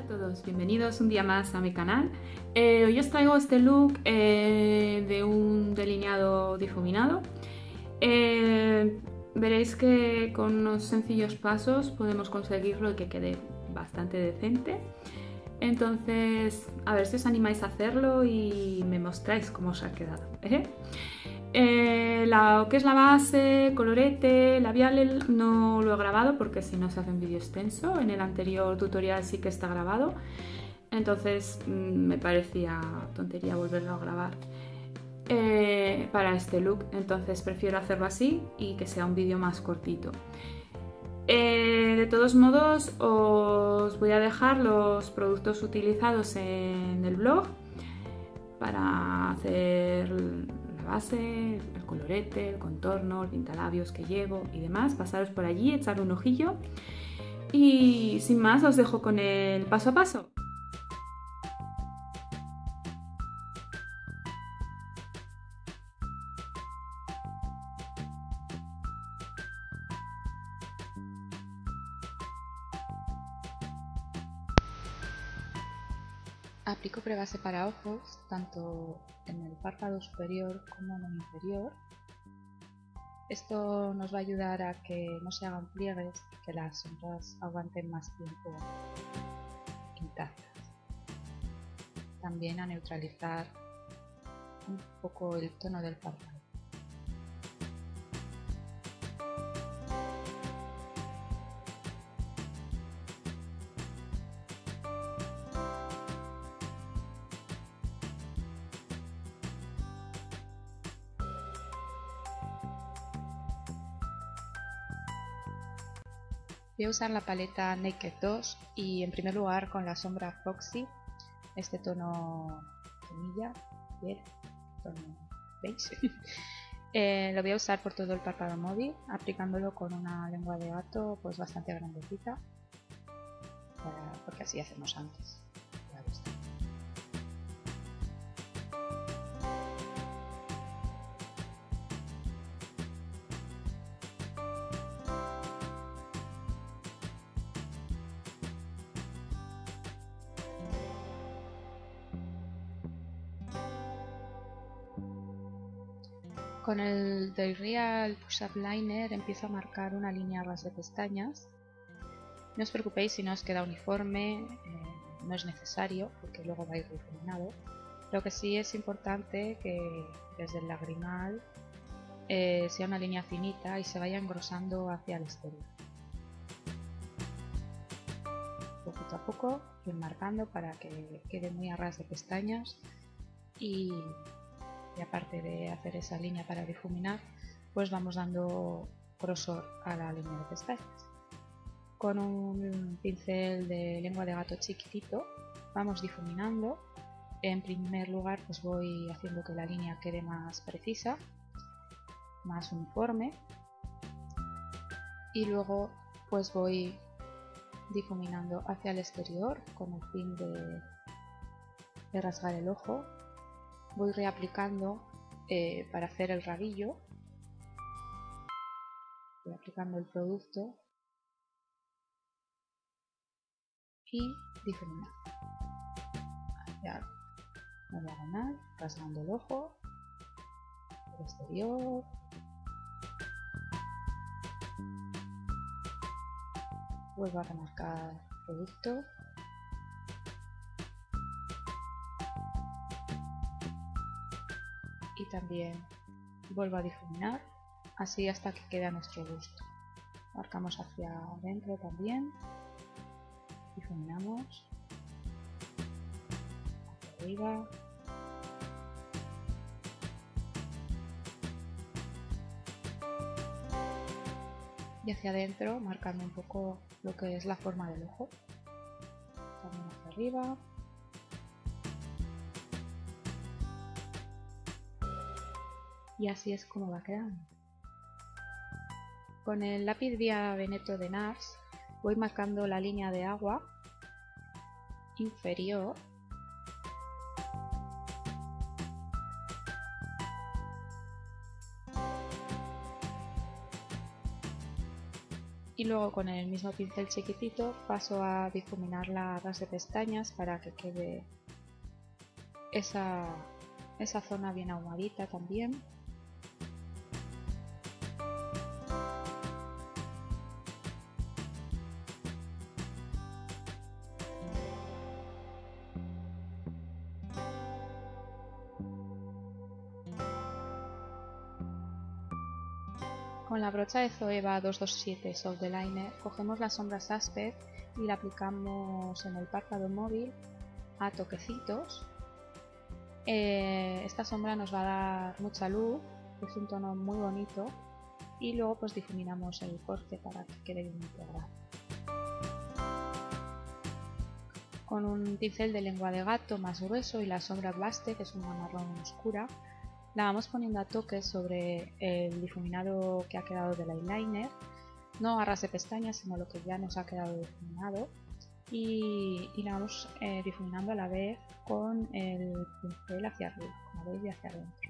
a todos, bienvenidos un día más a mi canal. Hoy os traigo este look de un delineado difuminado. Veréis que con unos sencillos pasos podemos conseguirlo y que quede bastante decente. Entonces, a ver si os animáis a hacerlo y me mostráis cómo os ha quedado. Lo que es la base, colorete, labial no lo he grabado porque si no se hace un vídeo extenso. En el anterior tutorial sí que está grabado, entonces me parecía tontería volverlo a grabar para este look, entonces prefiero hacerlo así y que sea un vídeo más cortito. De todos modos os voy a dejar los productos utilizados en el blog para hacer la base, el colorete, el contorno, el pintalabios que llevo y demás. Pasaros por allí, echar un ojillo y sin más os dejo con el paso a paso. Aplico prebase para ojos, tanto en el párpado superior como en el inferior. Esto nos va a ayudar a que no se hagan pliegues y que las sombras aguanten más tiempo intactas. También a neutralizar un poco el tono del párpado. Voy a usar la paleta Naked 2 y en primer lugar con la sombra Foxy, este tono semilla, piel, tono beige. Lo voy a usar por todo el párpado móvil, aplicándolo con una lengua de gato pues bastante grandecita, porque así hacemos antes. Con el Day Real Push Up Liner empiezo a marcar una línea a ras de pestañas. No os preocupéis si no os queda uniforme, no es necesario porque luego va a ir difuminado. Lo que sí es importante que desde el lagrimal sea una línea finita y se vaya engrosando hacia el exterior. Poquito a poco voy marcando para que quede muy a ras de pestañas y aparte de hacer esa línea para difuminar, pues vamos dando grosor a la línea de pestañas. Con un pincel de lengua de gato chiquitito vamos difuminando. En primer lugar pues voy haciendo que la línea quede más precisa, más uniforme, y luego pues voy difuminando hacia el exterior con el fin de rasgar el ojo. Voy reaplicando para hacer el rabillo, voy aplicando el producto y difuminando hacia la diagonal, rasgando el ojo, el exterior, vuelvo a remarcar el producto. Y también vuelvo a difuminar, así hasta que quede a nuestro gusto. Marcamos hacia adentro también, difuminamos, hacia arriba, y hacia adentro, marcando un poco lo que es la forma del ojo. También hacia arriba. Y así es como va quedando. Con el lápiz Via Veneto de NARS voy marcando la línea de agua inferior Y luego con el mismo pincel chiquitito paso a difuminar la ras de pestañas para que quede esa zona bien ahumadita también. Con la brocha de Zoeva 227 Soft Liner cogemos la sombra Aspect y la aplicamos en el párpado móvil a toquecitos. Esta sombra nos va a dar mucha luz, es un tono muy bonito, y luego pues difuminamos el corte para que quede bien integrado. Con un pincel de lengua de gato más grueso y la sombra Blaster, que es una marrón oscura, la vamos poniendo a toques sobre el difuminado que ha quedado del eyeliner, no a ras de pestañas, sino lo que ya nos ha quedado difuminado, y la vamos difuminando a la vez con el pincel hacia arriba, como veis, y hacia adentro.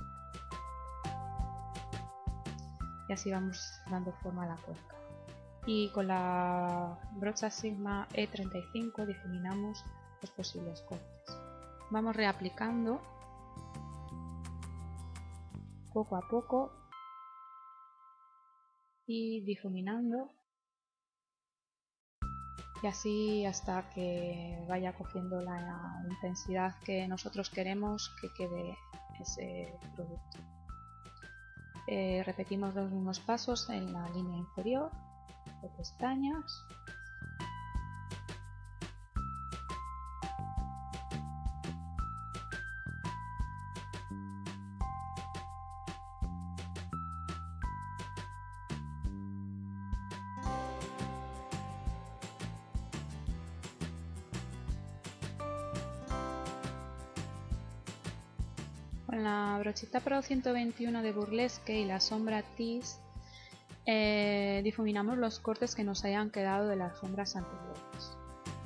Y así vamos dando forma a la cuenca. Y con la brocha Sigma E35 difuminamos los posibles cortes. Vamos reaplicando poco a poco y difuminando, y así hasta que vaya cogiendo la intensidad que nosotros queremos que quede ese producto. Repetimos los mismos pasos en la línea inferior de pestañas. Con la brochita Pro 121 de Burlesque y la sombra Tease difuminamos los cortes que nos hayan quedado de las sombras anteriores.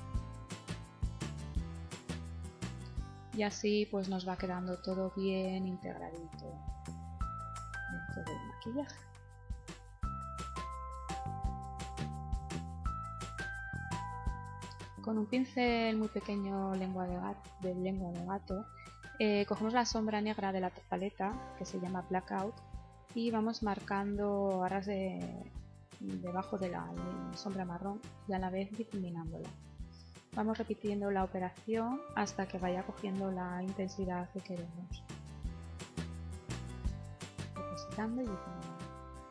Y así pues nos va quedando todo bien integradito dentro del maquillaje. Con un pincel muy pequeño de lengua de gato, cogemos la sombra negra de la paleta, que se llama Blackout, y vamos marcando a ras debajo de la sombra marrón y a la vez difuminándola. Vamos repitiendo la operación hasta que vaya cogiendo la intensidad que queremos. Depositando y difuminando.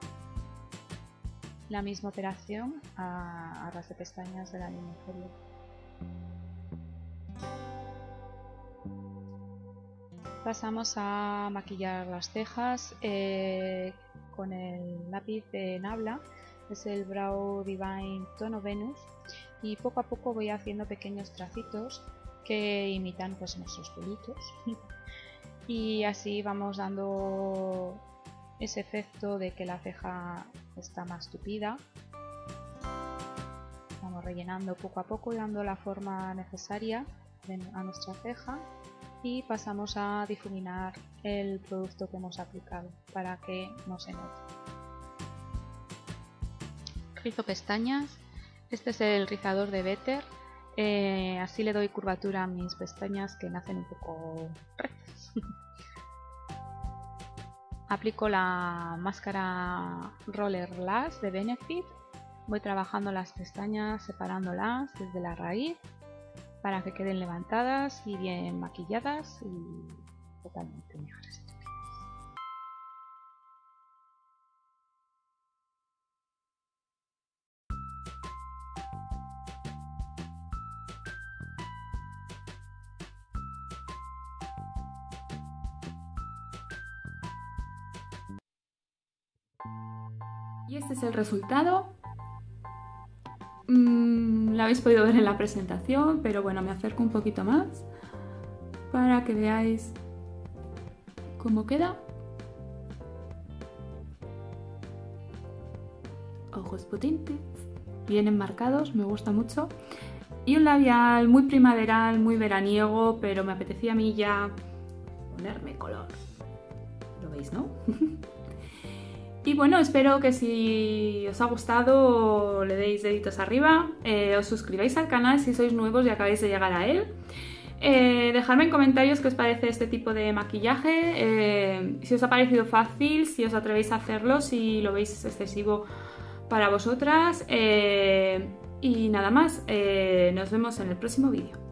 La misma operación a ras de pestañas de la línea inferior. Pasamos a maquillar las cejas con el lápiz de Nabla, es el Brow Divine Tono Venus, y poco a poco voy haciendo pequeños tracitos que imitan pues nuestros pelitos y así vamos dando ese efecto de que la ceja está más tupida. Vamos rellenando poco a poco y dando la forma necesaria a nuestra ceja. Y pasamos a difuminar el producto que hemos aplicado para que no se note. Rizo pestañas. Este es el rizador de Better. Así le doy curvatura a mis pestañas que nacen un poco rectas. Aplico la máscara Roller Lash de Benefit. Voy trabajando las pestañas separándolas desde la raíz, para que queden levantadas y bien maquilladas y totalmente mejores. Y este es el resultado. Lo habéis podido ver en la presentación, pero bueno, me acerco un poquito más para que veáis cómo queda. Ojos potentes, bien enmarcados, me gusta mucho. Y un labial muy primaveral, muy veraniego, pero me apetecía a mí ya ponerme color. ¿Lo veis, no? Y bueno, espero que si os ha gustado le deis deditos arriba, os suscribáis al canal si sois nuevos y acabáis de llegar a él. Dejadme en comentarios qué os parece este tipo de maquillaje, si os ha parecido fácil, si os atrevéis a hacerlo, si lo veis excesivo para vosotras. Y nada más, nos vemos en el próximo vídeo.